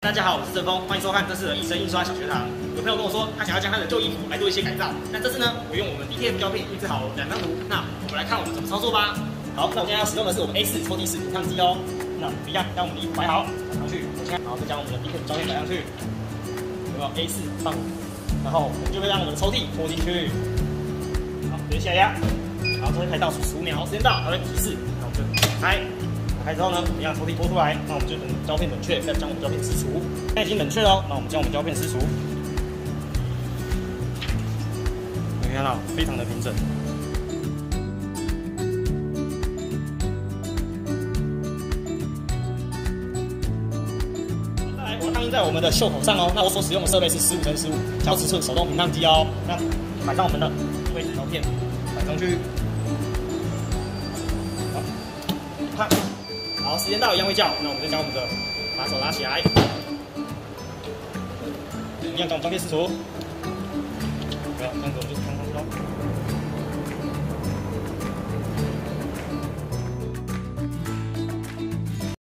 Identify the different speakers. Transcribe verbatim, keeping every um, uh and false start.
Speaker 1: 大家好，我是郑峰，欢迎收看这次的益生印刷小学堂。有朋友跟我说，他想要将他的旧衣服来做一些改造。那这次呢，我用我们 D T F 胶片印制好两张图。那我们来看我们怎么操作吧。好，那我现在要使用的是我们 A 四 抽屉式品烫机哦。那一样，将我们的衣服摆好，摆上去，然后再将我们的 D T F 胶片摆上去，有没有 A 四 放，然后我们就会让我们的抽屉拖进去。好，直接下压，然后这边开倒数十五秒，时间到，它会提示，那我们就打开。打开之后呢，一样抽屉拖出来，那我们就等胶片冷却，再将我们胶片撕除。现在已经冷却了，那我们将我们胶片撕除。你看到，非常的平整。再来，我要烫印在我们的袖口上哦。那我所使用的设备是十五乘十五小尺寸手动平烫机哦。那摆上我们的位置胶片，摆上去。好，烫。好，时间到，一样会叫，那我们就将我们的把手拉起来，一样将胶片撕除，